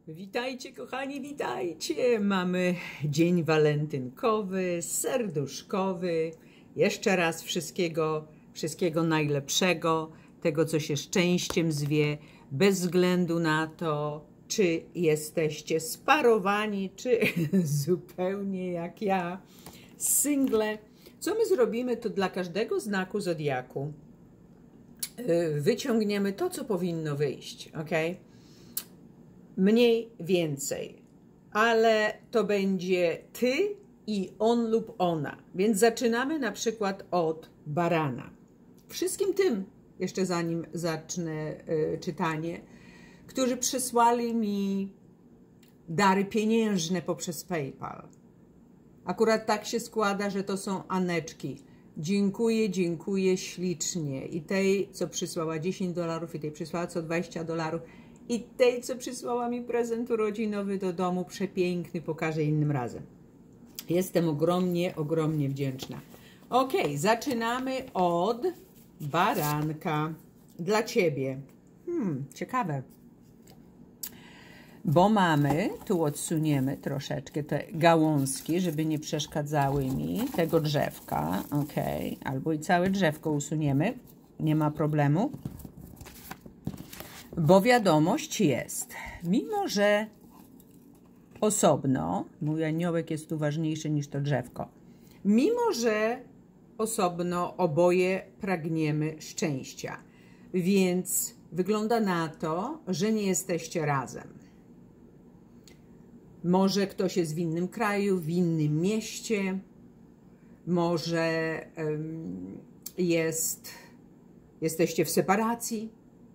Witajcie, kochani, witajcie! Mamy dzień walentynkowy, serduszkowy. Jeszcze raz wszystkiego najlepszego, tego, co się szczęściem zwie, bez względu na to, czy jesteście sparowani, czy zupełnie jak ja, single. Co my zrobimy, to dla każdego znaku zodiaku wyciągniemy to, co powinno wyjść, ok? Mniej więcej, ale to będzie ty i on lub ona. Więc zaczynamy na przykład od barana. Wszystkim tym, jeszcze zanim zacznę czytanie, którzy przysłali mi dary pieniężne poprzez PayPal. Akurat tak się składa, że to są Aneczki. Dziękuję ślicznie. I tej, co przysłała $10, i tej przysłała co $20. I tej, co przysłała mi prezent urodzinowy do domu, przepiękny, pokażę innym razem. Jestem ogromnie wdzięczna. Ok, zaczynamy od baranka. Dla ciebie. Ciekawe. Bo mamy, tu odsuniemy troszeczkę te gałązki, żeby nie przeszkadzały mi tego drzewka. Ok, albo i całe drzewko usuniemy. Nie ma problemu. Bo wiadomość jest, mimo że osobno, mój aniołek jest tu ważniejszy niż to drzewko, mimo że osobno oboje pragniemy szczęścia, więc wygląda na to, że nie jesteście razem. Może ktoś jest w innym kraju, w innym mieście, może jesteście w separacji,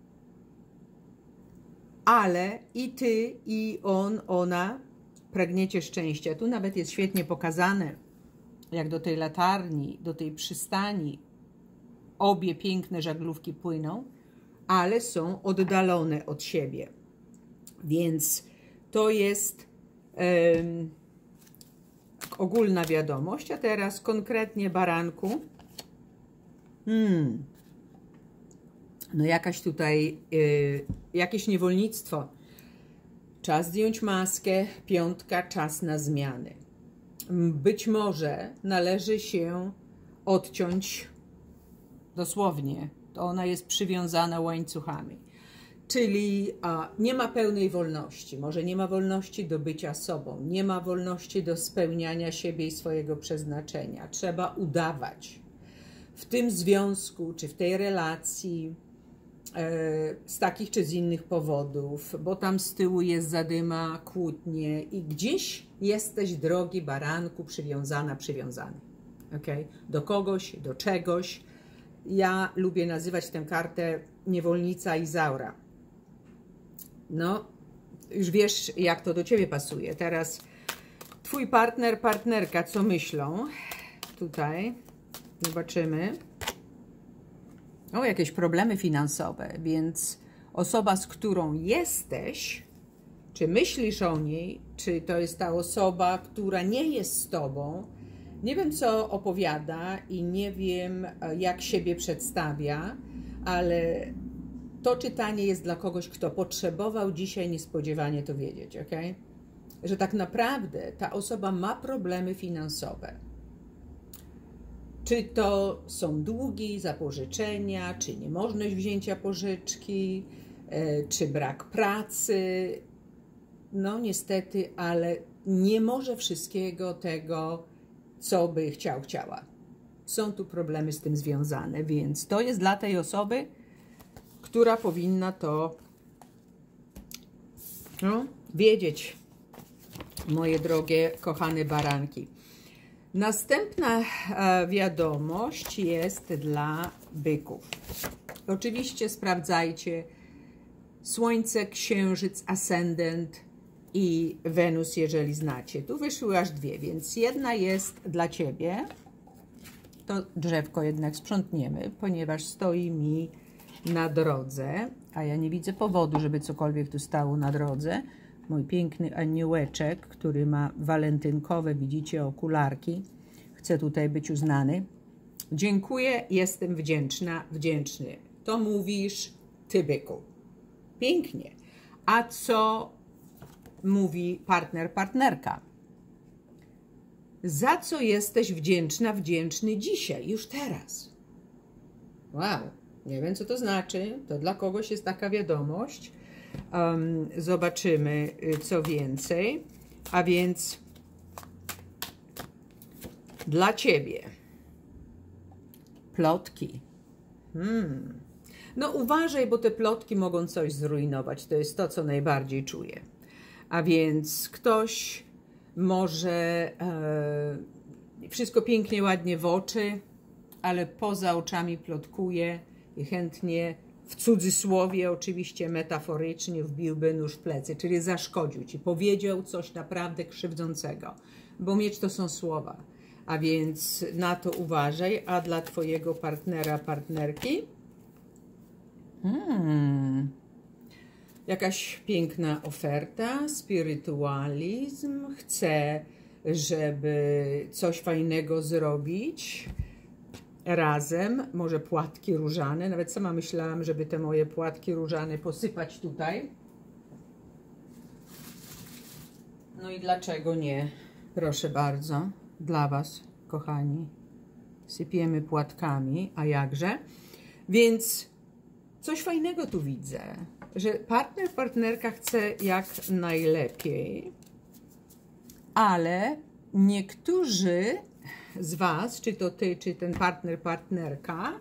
ale i ty, i on, ona pragniecie szczęścia. Tu nawet jest świetnie pokazane, jak do tej latarni, do tej przystani obie piękne żaglówki płyną, ale są oddalone od siebie. Więc to jest ogólna wiadomość. A teraz konkretnie baranku. No jakaś tutaj, jakieś niewolnictwo. Czas zdjąć maskę, piątka, czas na zmiany. Być może należy się odciąć dosłownie. To ona jest przywiązana łańcuchami. Czyli nie ma pełnej wolności. Może nie ma wolności do bycia sobą. Nie ma wolności do spełniania siebie i swojego przeznaczenia. Trzeba udawać. W tym związku, czy w tej relacji, z takich czy z innych powodów, bo tam z tyłu jest zadyma, kłótnie i gdzieś jesteś, drogi baranku, przywiązany. Okay? Do kogoś, do czegoś. Ja lubię nazywać tę kartę niewolnica Izaura. No, już wiesz, jak to do ciebie pasuje. Teraz twój partner, partnerka, co myślą? Tutaj zobaczymy. O, jakieś problemy finansowe, więc osoba, z którą jesteś, czy myślisz o niej, czy to jest ta osoba, która nie jest z tobą, nie wiem, co opowiada i nie wiem, jak siebie przedstawia, ale to czytanie jest dla kogoś, kto potrzebował dzisiaj niespodziewanie to wiedzieć, ok? Że tak naprawdę ta osoba ma problemy finansowe. Czy to są długi, zapożyczenia, czy niemożność wzięcia pożyczki, czy brak pracy. No niestety, ale nie może wszystkiego tego, co by chciała. Są tu problemy z tym związane, więc to jest dla tej osoby, która powinna to wiedzieć, moje drogie, kochane baranki. Następna wiadomość jest dla byków. Oczywiście sprawdzajcie Słońce, Księżyc, Ascendent i Wenus, jeżeli znacie. Tu wyszły aż dwie, więc jedna jest dla ciebie. To drzewko jednak sprzątniemy, ponieważ stoi mi na drodze, a ja nie widzę powodu, żeby cokolwiek tu stało na drodze. Mój piękny aniołeczek, który ma walentynkowe, widzicie, okularki. Chcę tutaj być uznany. Dziękuję, jestem wdzięczny. To mówisz ty, byku. Pięknie. A co mówi partner, partnerka. Za co jesteś wdzięczna, wdzięczny dzisiaj, już teraz? Wow, nie wiem, co to znaczy. To dla kogoś jest taka wiadomość. Zobaczymy, co więcej. A więc dla ciebie plotki. No uważaj, bo te plotki mogą coś zrujnować. To jest to, co najbardziej czuję. A więc ktoś może wszystko pięknie, ładnie w oczy, ale poza oczami plotkuje i chętnie, w cudzysłowie oczywiście, metaforycznie, wbiłby nóż w plecy, czyli zaszkodził ci, powiedział coś naprawdę krzywdzącego, bo miecz to są słowa, a więc na to uważaj. A dla twojego partnera, partnerki jakaś piękna oferta, spirytualizm, chce, żeby coś fajnego zrobić razem, może płatki różane, nawet sama myślałam, żeby te moje płatki różane posypać tutaj. No i dlaczego nie? Proszę bardzo, dla was, kochani, sypiemy płatkami, a jakże? Więc coś fajnego tu widzę, że partner, partnerka chce jak najlepiej, ale niektórzy z was, czy to ty, czy ten partner, partnerka,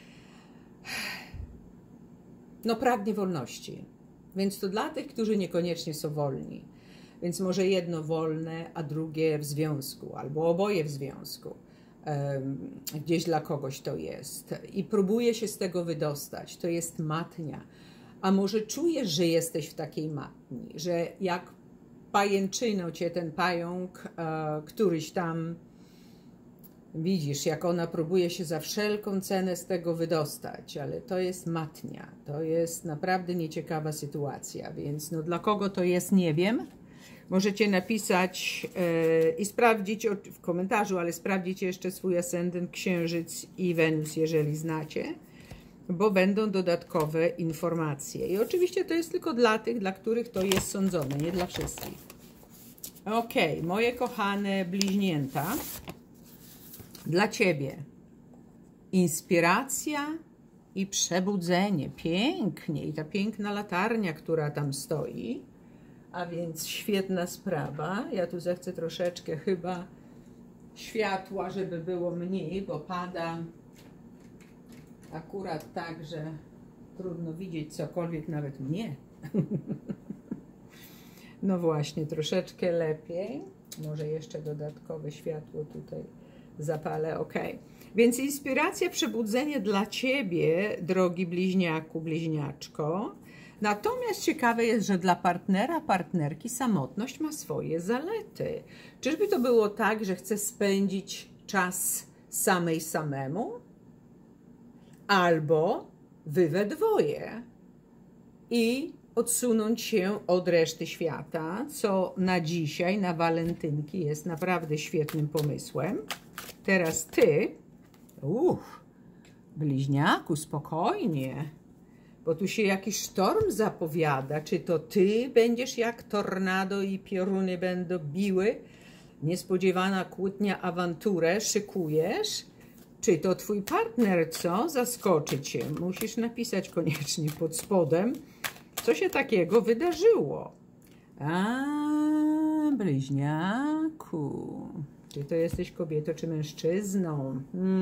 no pragnie wolności. Więc to dla tych, którzy niekoniecznie są wolni. Więc może jedno wolne, a drugie w związku, albo oboje w związku. Gdzieś dla kogoś to jest. I próbuje się z tego wydostać. To jest matnia. A może czujesz, że jesteś w takiej matni, że jak pajęczyną cię ten pająk, któryś tam, widzisz, jak ona próbuje się za wszelką cenę z tego wydostać, ale to jest matnia. To jest naprawdę nieciekawa sytuacja, więc no dla kogo to jest, nie wiem. Możecie napisać i sprawdzić w komentarzu, ale sprawdzicie jeszcze swój ascendent, księżyc i Wenus, jeżeli znacie, bo będą dodatkowe informacje. I oczywiście to jest tylko dla tych, dla których to jest sądzone, nie dla wszystkich. Ok, moje kochane bliźnięta, dla ciebie inspiracja i przebudzenie. Pięknie. I ta piękna latarnia, która tam stoi. A więc świetna sprawa. Ja tu zechcę troszeczkę chyba światła, żeby było mniej, bo pada akurat tak, że trudno widzieć cokolwiek, nawet mnie. No właśnie, troszeczkę lepiej. Może jeszcze dodatkowe światło tutaj zapalę. Ok. Więc inspiracja, przebudzenie dla ciebie, drogi bliźniaku, bliźniaczko. Natomiast ciekawe jest, że dla partnera, partnerki samotność ma swoje zalety. Czyżby to było tak, że chce spędzić czas samej samemu? Albo wy we dwoje i odsunąć się od reszty świata, co na dzisiaj, na walentynki jest naprawdę świetnym pomysłem. Teraz ty, bliźniaku, spokojnie, bo tu się jakiś sztorm zapowiada. Czy to ty będziesz jak tornado i pioruny będą biły? Niespodziewana kłótnia, awanturę szykujesz? Czy to twój partner, co? Zaskoczy cię. Musisz napisać koniecznie pod spodem, co się takiego wydarzyło. A, bliźniaku. Czy to jesteś kobietą, czy mężczyzną?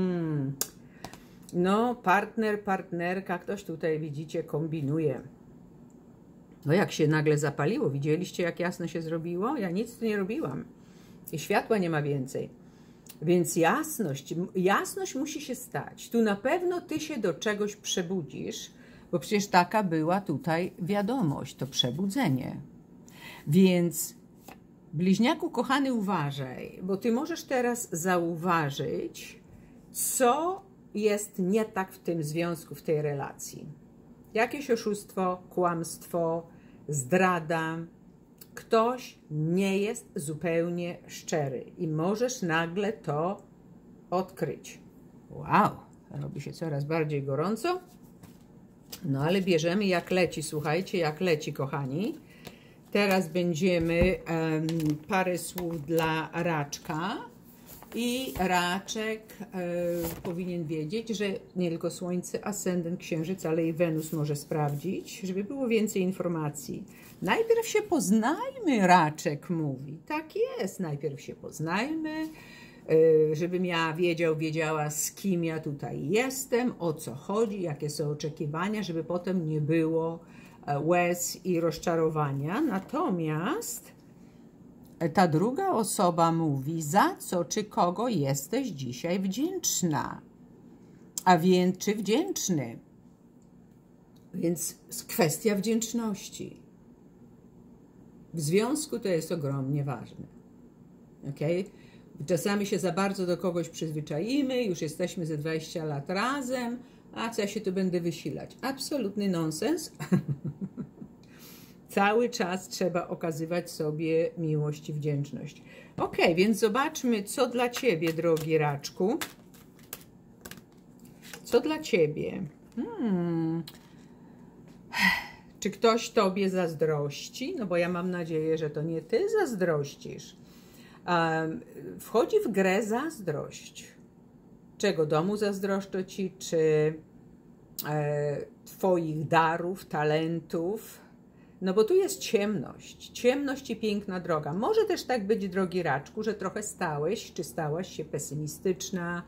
No, partner, partnerka, ktoś tutaj, widzicie, kombinuje. No jak się nagle zapaliło, widzieliście, jak jasno się zrobiło? Ja nic tu nie robiłam. I światła nie ma więcej. Więc jasność musi się stać. Tu na pewno ty się do czegoś przebudzisz, bo przecież taka była tutaj wiadomość, to przebudzenie. Więc bliźniaku kochany, uważaj, bo ty możesz teraz zauważyć, co jest nie tak w tym związku, w tej relacji. Jakieś oszustwo, kłamstwo, zdrada. Ktoś nie jest zupełnie szczery i możesz nagle to odkryć. Wow, robi się coraz bardziej gorąco. No ale bierzemy jak leci, słuchajcie, jak leci, kochani. Teraz będziemy parę słów dla raczka. I raczek powinien wiedzieć, że nie tylko Słońce, Ascendent, Księżyc, ale i Wenus może sprawdzić, żeby było więcej informacji. Najpierw się poznajmy, raczek mówi. Tak jest, najpierw się poznajmy, żebym ja wiedziała, z kim ja tutaj jestem, o co chodzi, jakie są oczekiwania, żeby potem nie było łez i rozczarowania. Natomiast ta druga osoba mówi, za co czy kogo jesteś dzisiaj wdzięczna. A więc czy wdzięczny? Więc kwestia wdzięczności. W związku to jest ogromnie ważne. Okay? Czasami się za bardzo do kogoś przyzwyczaimy, już jesteśmy ze 20 lat razem, a co ja się tu będę wysilać? Absolutny nonsens. Cały czas trzeba okazywać sobie miłość i wdzięczność. Ok, więc zobaczmy, co dla Ciebie, drogi raczku. Co dla Ciebie? Czy ktoś Tobie zazdrości? No bo ja mam nadzieję, że to nie Ty zazdrościsz. Wchodzi w grę zazdrość. Czego domu zazdroszczę Ci? Czy Twoich darów, talentów? No bo tu jest ciemność. Ciemność i piękna droga. Może też tak być, drogi raczku, że trochę stałeś, czy stałaś się pesymistyczna,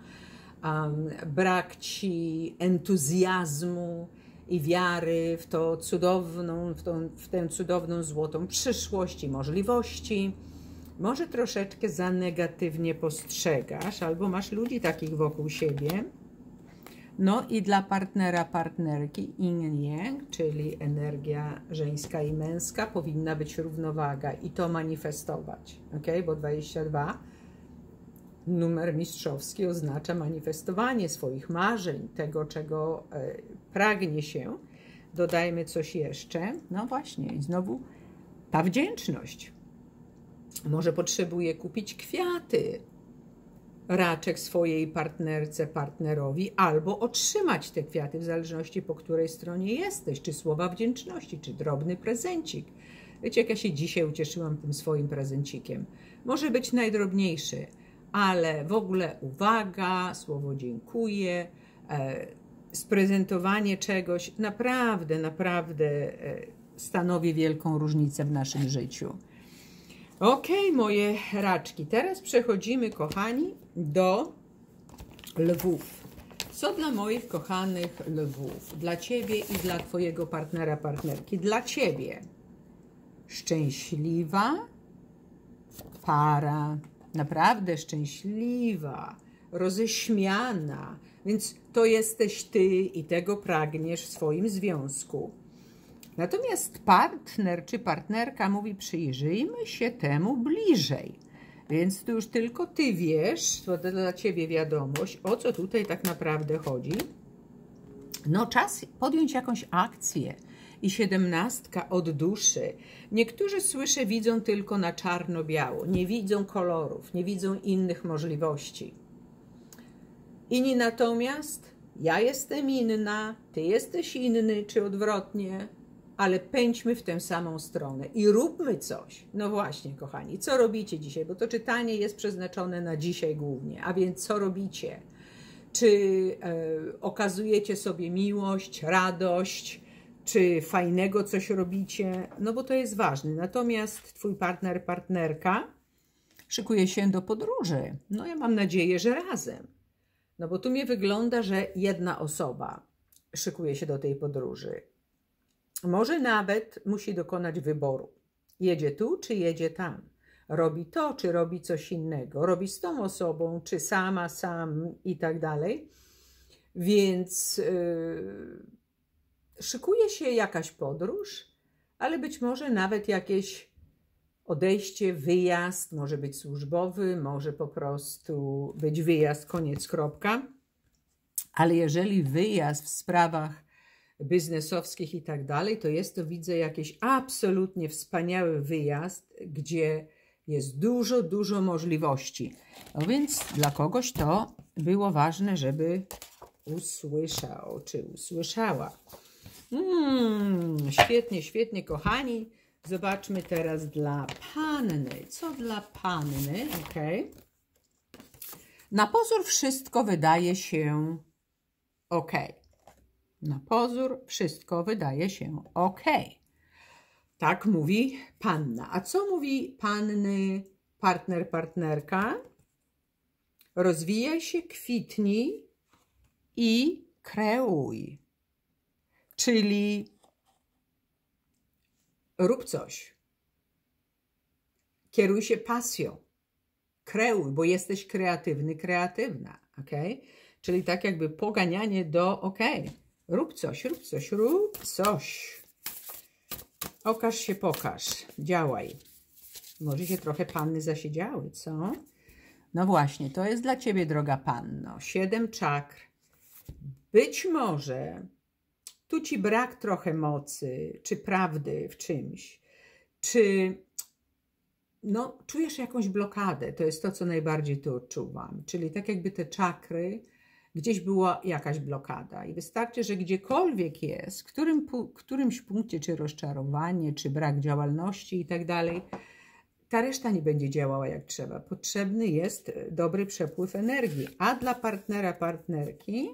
brak Ci entuzjazmu i wiary w to cudowną, w tę cudowną, złotą przyszłość i możliwości. Może troszeczkę za negatywnie postrzegasz, albo masz ludzi takich wokół siebie. No i dla partnera, partnerki yin yang, czyli energia żeńska i męska, powinna być równowaga i to manifestować, ok? Bo 22, numer mistrzowski, oznacza manifestowanie swoich marzeń, tego, czego pragnie się. Dodajmy coś jeszcze. No właśnie, i znowu ta wdzięczność. Może potrzebuje kupić kwiaty, raczek swojej partnerce, partnerowi, albo otrzymać te kwiaty, w zależności po której stronie jesteś, czy słowa wdzięczności, czy drobny prezencik. Wiecie, jak ja się dzisiaj ucieszyłam tym swoim prezencikiem. Może być najdrobniejszy, ale w ogóle uwaga, słowo dziękuję, sprezentowanie czegoś naprawdę, naprawdę stanowi wielką różnicę w naszym życiu. Ok, moje raczki. Teraz przechodzimy, kochani, do lwów. Co dla moich kochanych lwów? Dla Ciebie i dla Twojego partnera, partnerki. Dla Ciebie szczęśliwa para. Naprawdę szczęśliwa, roześmiana. Więc to jesteś Ty i tego pragniesz w swoim związku. Natomiast partner czy partnerka mówi, przyjrzyjmy się temu bliżej. Więc tu już tylko Ty wiesz, to dla Ciebie wiadomość, o co tutaj tak naprawdę chodzi. No czas podjąć jakąś akcję. I 17 od duszy. Niektórzy, słyszę, widzą tylko na czarno-biało. Nie widzą kolorów, nie widzą innych możliwości. Inni natomiast, ja jestem inna, Ty jesteś inny, czy odwrotnie, ale pędźmy w tę samą stronę i róbmy coś. No właśnie, kochani, co robicie dzisiaj? Bo to czytanie jest przeznaczone na dzisiaj głównie. A więc co robicie? Czy okazujecie sobie miłość, radość, czy fajnego coś robicie? No bo to jest ważne. Natomiast Twój partner, partnerka szykuje się do podróży. No ja mam nadzieję, że razem. No bo tu mnie wygląda, że jedna osoba szykuje się do tej podróży. Może nawet musi dokonać wyboru. Jedzie tu, czy jedzie tam. Robi to, czy robi coś innego. Robi z tą osobą, czy sama, sam i tak dalej. Więc szykuje się jakaś podróż, ale być może nawet jakieś odejście, wyjazd, może być służbowy, może po prostu być wyjazd, koniec, kropka. Ale jeżeli wyjazd w sprawach biznesowskich i tak dalej, to jest to, widzę, jakiś absolutnie wspaniały wyjazd, gdzie jest dużo, dużo możliwości. No więc dla kogoś to było ważne, żeby usłyszał, czy usłyszała. Świetnie, świetnie, kochani. Zobaczmy teraz dla panny. Co dla panny? Ok. Na pozór wszystko wydaje się ok. Na pozór wszystko wydaje się ok. Tak mówi panna. A co mówi panny partner, partnerka? Rozwijaj się, kwitnij i kreuj. Czyli rób coś. Kieruj się pasją. Kreuj, bo jesteś kreatywny, kreatywna. Okay? Czyli tak jakby poganianie do ok. Rób coś, rób coś, rób coś. Okaż się, pokaż. Działaj. Może się trochę panny zasiedziały, co? No właśnie, to jest dla ciebie, droga panno. 7 czakr. Być może tu ci brak trochę mocy, czy prawdy w czymś, czy no, czujesz jakąś blokadę. To jest to, co najbardziej tu odczuwam. Czyli tak jakby te czakry, gdzieś była jakaś blokada. I wystarczy, że gdziekolwiek jest, w którymś punkcie, czy rozczarowanie, czy brak działalności i tak dalej, ta reszta nie będzie działała jak trzeba. Potrzebny jest dobry przepływ energii. A dla partnera, partnerki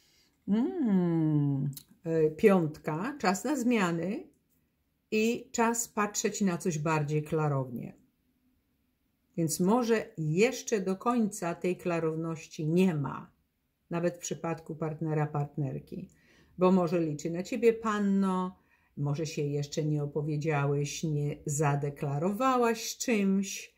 5, czas na zmiany i czas patrzeć na coś bardziej klarownie. Więc może jeszcze do końca tej klarowności nie ma, nawet w przypadku partnera, partnerki, bo może liczy na ciebie panno, może się jeszcze nie opowiedziałeś, nie zadeklarowałaś czymś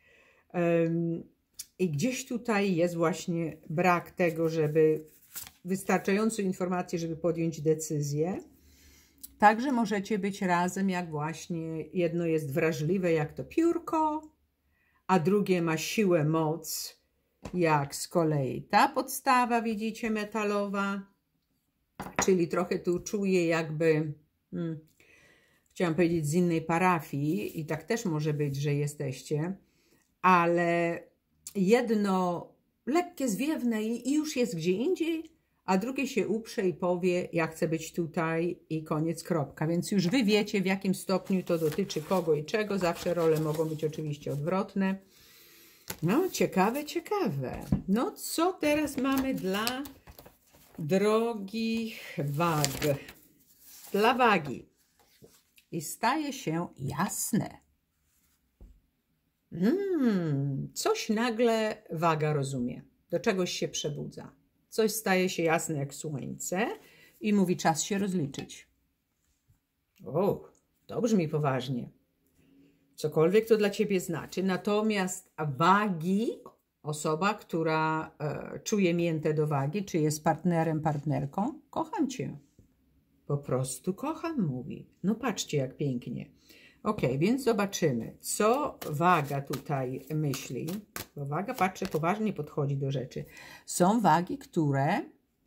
i gdzieś tutaj jest właśnie brak tego, żeby wystarczająco informacji, żeby podjąć decyzję. Także możecie być razem, jak właśnie jedno jest wrażliwe, jak to piórko, a drugie ma siłę, moc, jak z kolei ta podstawa, widzicie, metalowa, czyli trochę tu czuję jakby, chciałam powiedzieć z innej parafii i tak też może być, że jesteście, ale jedno lekkie, zwiewne i już jest gdzie indziej, a drugie się uprze i powie, ja chcę być tutaj i koniec, kropka. Więc już wy wiecie, w jakim stopniu to dotyczy kogo i czego. Zawsze role mogą być oczywiście odwrotne. No, ciekawe, ciekawe. No, co teraz mamy dla drogich wag? Dla wagi. I staje się jasne. Coś nagle waga rozumie. Do czegoś się przebudza. Coś staje się jasne jak słońce i mówi, czas się rozliczyć. O, to brzmi poważnie. Cokolwiek to dla ciebie znaczy. Natomiast wagi, osoba, która czuje miętę do wagi, czy jest partnerem, partnerką, kocham cię. Po prostu kocham, mówi. No patrzcie, jak pięknie. Ok, więc zobaczymy, co waga tutaj myśli. Bo waga, patrzę, poważnie podchodzi do rzeczy. Są wagi, które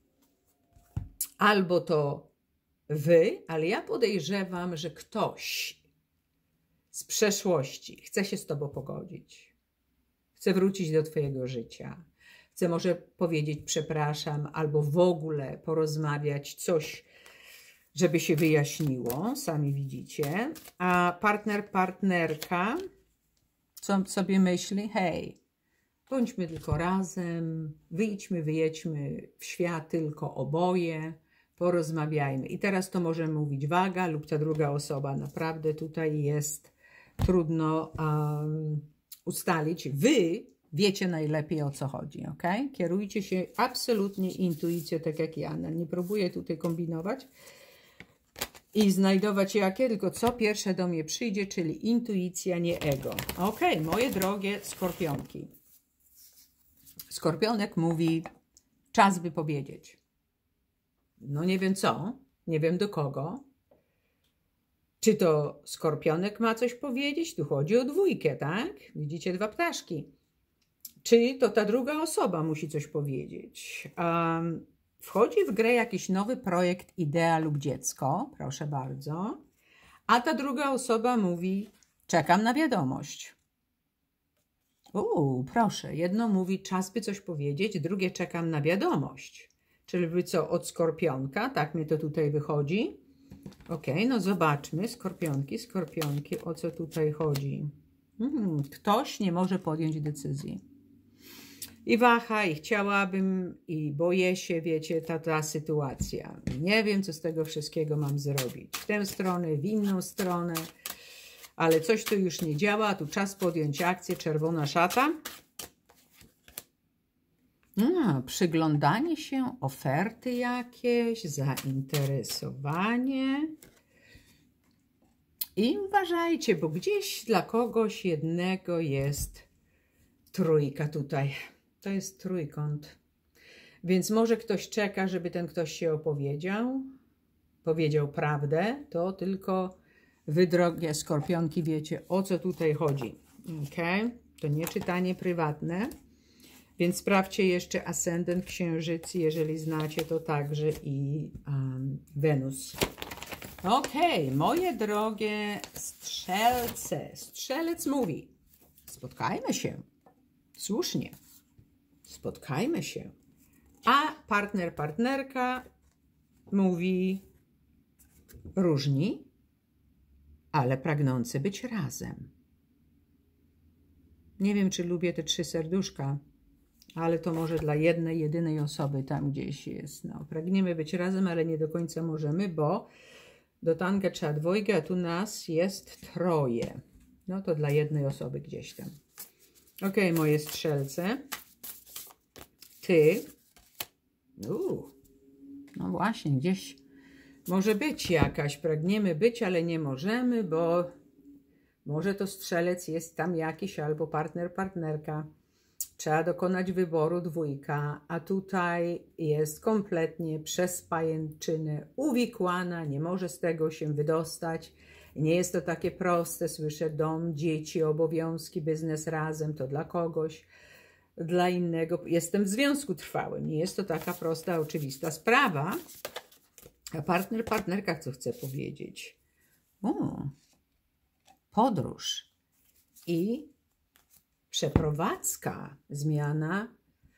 albo to wy, ale ja podejrzewam, że ktoś z przeszłości chce się z tobą pogodzić. Chce wrócić do twojego życia. Chce może powiedzieć przepraszam, albo w ogóle porozmawiać coś, żeby się wyjaśniło, sami widzicie. A partner, partnerka, co sobie myśli? Hej, bądźmy tylko razem, wyjedźmy w świat tylko oboje, porozmawiajmy. I teraz to może mówić waga lub ta druga osoba. Naprawdę tutaj jest trudno ustalić. Wy wiecie najlepiej, o co chodzi, ok? Kierujcie się absolutnie intuicją, tak jak ja. Nie próbuję tutaj kombinować i znajdować jakie, tylko co pierwsze do mnie przyjdzie, czyli intuicja, nie ego. Ok, moje drogie skorpionki. Skorpionek mówi, czas wypowiedzieć. No nie wiem co, nie wiem do kogo. Czy to skorpionek ma coś powiedzieć? Tu chodzi o dwójkę, tak? Widzicie 2 ptaszki. Czy to ta druga osoba musi coś powiedzieć? Wchodzi w grę jakiś nowy projekt, idea lub dziecko, proszę bardzo, a ta druga osoba mówi, czekam na wiadomość. Proszę, jedno mówi, czas by coś powiedzieć, drugie czekam na wiadomość. Czyli wy co, od skorpionka, tak mi to tutaj wychodzi, Ok, no zobaczmy, skorpionki, o co tutaj chodzi. Ktoś nie może podjąć decyzji. I waha, i chciałabym, i boję się, wiecie, ta sytuacja. Nie wiem, co z tego wszystkiego mam zrobić. W tę stronę, w inną stronę, ale coś tu już nie działa, a tu czas podjąć akcję, czerwona szata. Przyglądanie się, oferty jakieś, zainteresowanie. I uważajcie, bo gdzieś dla kogoś jednego jest trójka tutaj. To jest trójkąt. Więc może ktoś czeka, żeby ten ktoś się opowiedział, powiedział prawdę. To tylko wy, drogie skorpionki, wiecie, o co tutaj chodzi. Ok? To nie czytanie prywatne. Więc sprawdźcie jeszcze ascendent, księżyc, jeżeli znacie to także i Wenus. Ok, moje drogie strzelce. Strzelec mówi, spotkajmy się. Słusznie. Spotkajmy się. A partner, partnerka mówi różni, ale pragnący być razem. Nie wiem, czy lubię te 3 serduszka, ale to może dla jednej, jedynej osoby tam gdzieś jest. No, pragniemy być razem, ale nie do końca możemy, bo do tanga trzeba 2, a tu nas jest 3. No to dla jednej osoby gdzieś tam. Ok, moje strzelce. Ty. No właśnie, gdzieś może być jakaś. Pragniemy być, ale nie możemy, bo może to strzelec jest tam jakiś albo partner, partnerka. Trzeba dokonać wyboru 2, a tutaj jest kompletnie przez pajęczynę uwikłana, nie może z tego się wydostać. Nie jest to takie proste, słyszę, dom, dzieci, obowiązki, biznes razem, to dla kogoś, dla innego. Jestem w związku trwałym, nie jest to taka prosta, oczywista sprawa. A partner, partnerka co chce powiedzieć? Podróż i przeprowadzka, zmiana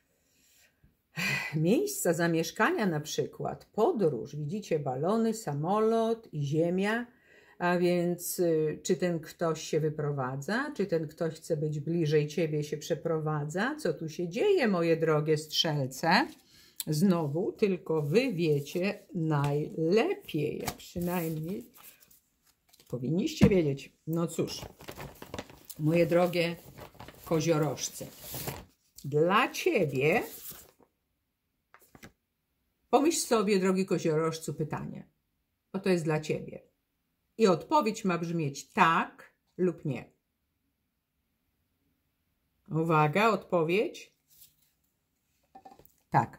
miejsca zamieszkania na przykład, podróż, widzicie, balony, samolot i ziemia, a więc czy ten ktoś się wyprowadza, czy ten ktoś chce być bliżej ciebie, się przeprowadza, co tu się dzieje, moje drogie strzelce? Znowu, tylko wy wiecie najlepiej, a przynajmniej powinniście wiedzieć. No cóż, moje drogie koziorożce, dla ciebie, pomyśl sobie, drogi koziorożcu, pytanie, bo to jest dla ciebie. I odpowiedź ma brzmieć tak lub nie. Uwaga, odpowiedź. Tak.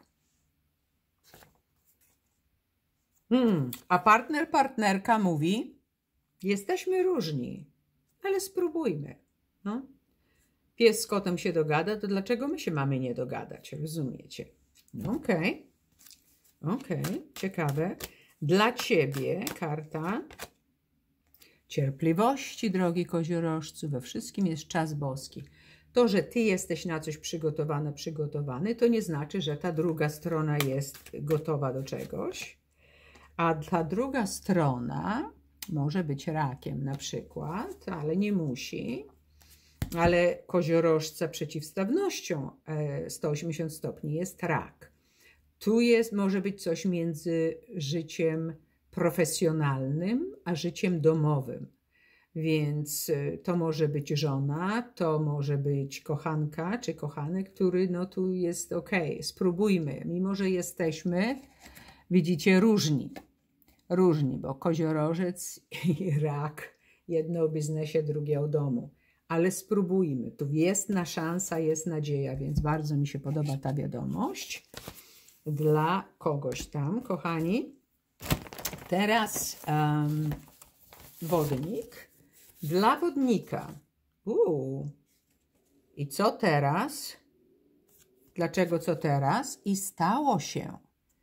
A partner, partnerka mówi, jesteśmy różni, ale spróbujmy. No. Pies z kotem się dogada, to dlaczego my się mamy nie dogadać? Rozumiecie? Okej. Ciekawe. Dla ciebie karta cierpliwości, drogi koziorożcu. We wszystkim jest czas boski. To, że ty jesteś na coś przygotowana, przygotowany, to nie znaczy, że ta druga strona jest gotowa do czegoś. A ta druga strona może być rakiem na przykład, ale nie musi. Ale koziorożca przeciwstawnością 180 stopni jest rak. Tu może być coś między życiem profesjonalnym a życiem domowym. Więc to może być żona, to może być kochanka czy kochanek, który no tu jest ok, spróbujmy, mimo że jesteśmy, widzicie, różni, bo koziorożec i rak, jedno o biznesie, drugie o domu. Ale spróbujmy. Tu jest szansa, jest nadzieja, więc bardzo mi się podoba ta wiadomość. Dla kogoś tam, kochani. Teraz wodnik. Dla wodnika. I co teraz? Dlaczego co teraz? I stało się.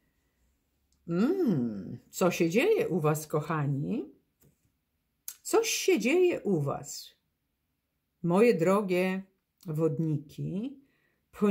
Co się dzieje u was, kochani? Coś się dzieje u was. Moje drogie wodniki,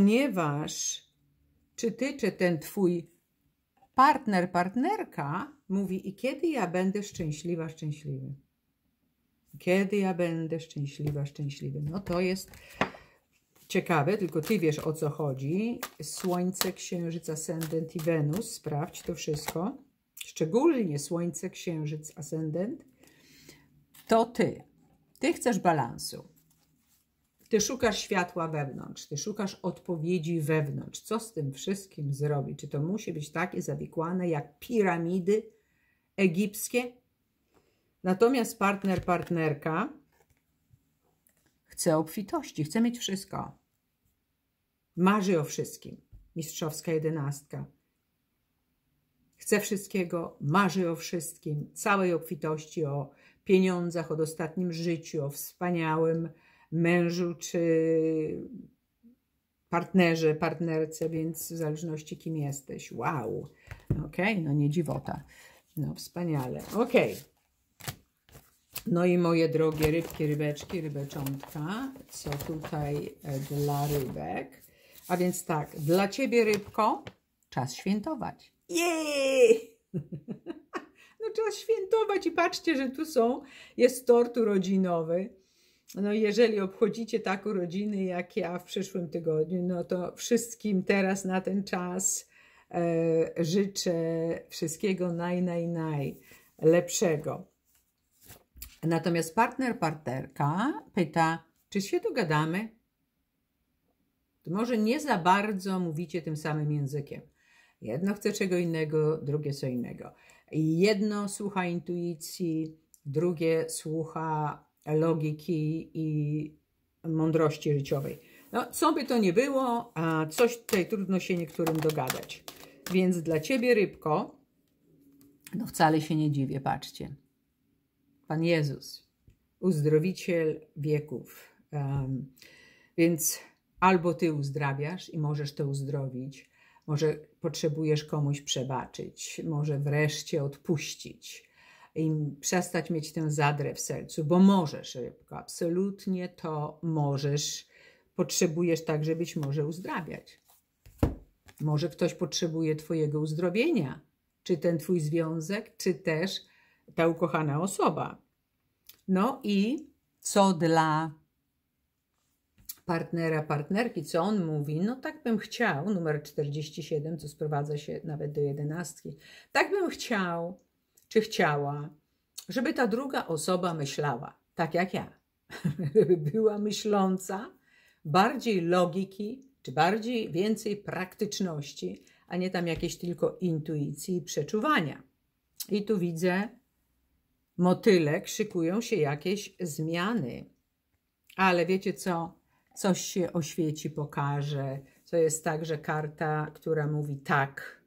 ponieważ czy ty, czy ten twój partner, partnerka mówi i kiedy ja będę szczęśliwa, szczęśliwy? Kiedy ja będę szczęśliwa, szczęśliwy? No to jest ciekawe, tylko ty wiesz, o co chodzi. Słońce, Księżyc, Ascendent i Wenus. Sprawdź to wszystko. Szczególnie Słońce, Księżyc, Ascendent. To ty. Ty chcesz balansu. Ty szukasz światła wewnątrz. Ty szukasz odpowiedzi wewnątrz. Co z tym wszystkim zrobić? Czy to musi być takie zawikłane jak piramidy egipskie? Natomiast partner, partnerka chce obfitości, chce mieć wszystko. Marzy o wszystkim. Mistrzowska 11. Chce wszystkiego, marzy o wszystkim, całej obfitości, o pieniądzach, o dostatnim życiu, o wspaniałym mężu czy partnerze, partnerce, więc w zależności kim jesteś. Wow. Okej, no nie dziwota. No wspaniale. Okej. No i moje drogie rybki, rybeczki, rybeczątka, co tutaj dla rybek. A więc tak, dla ciebie rybko, czas świętować. Jej! No czas świętować i patrzcie, że tu jest tort urodzinowy. No jeżeli obchodzicie tak urodziny jak ja w przyszłym tygodniu, no to wszystkim teraz na ten czas życzę wszystkiego najlepszego. Natomiast partner, partnerka pyta, czy się dogadamy? To może nie za bardzo mówicie tym samym językiem. Jedno chce czego innego, drugie co innego. Jedno słucha intuicji, drugie słucha logiki i mądrości życiowej. No, co by to nie było, a coś tutaj trudno się niektórym dogadać. Więc dla ciebie, rybko, no wcale się nie dziwię, patrzcie. Pan Jezus, uzdrowiciel wieków. Więc albo ty uzdrawiasz i możesz to uzdrowić, może potrzebujesz komuś przebaczyć, może wreszcie odpuścić i przestać mieć tę zadrę w sercu, bo możesz, rybko, absolutnie to możesz. Potrzebujesz także być może uzdrawiać. Może ktoś potrzebuje twojego uzdrowienia, czy ten twój związek, czy też ta ukochana osoba. No i co dla partnera, partnerki, co on mówi? No tak bym chciał, numer 47, co sprowadza się nawet do 11. Tak bym chciał, czy chciała, żeby ta druga osoba myślała, tak jak ja. Żeby była myśląca, bardziej logiki, czy więcej praktyczności, a nie tam jakieś tylko intuicji i przeczuwania. I tu widzę motylek, szykują się jakieś zmiany. Ale wiecie co? Coś się oświeci, pokaże. To jest także karta, która mówi tak,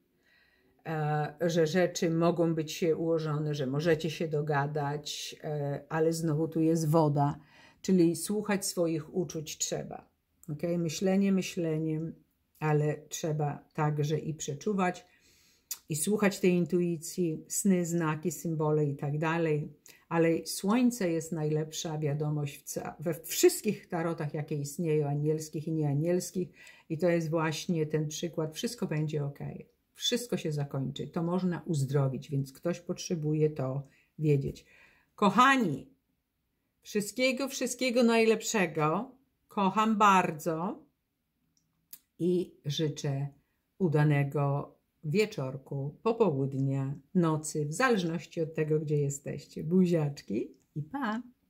że rzeczy mogą być się ułożone, że możecie się dogadać, ale znowu tu jest woda, czyli słuchać swoich uczuć trzeba. Okay? Myślenie myśleniem, ale trzeba także i przeczuwać i słuchać tej intuicji, sny, znaki, symbole i tak dalej. Ale słońce jest najlepsza wiadomość we wszystkich tarotach, jakie istnieją, anielskich i nieanielskich. I to jest właśnie ten przykład. Wszystko będzie ok. Wszystko się zakończy. To można uzdrowić, więc ktoś potrzebuje to wiedzieć. Kochani, wszystkiego najlepszego. Kocham bardzo i życzę udanego wieczorku, popołudnia, nocy, w zależności od tego, gdzie jesteście. Buziaczki i pa!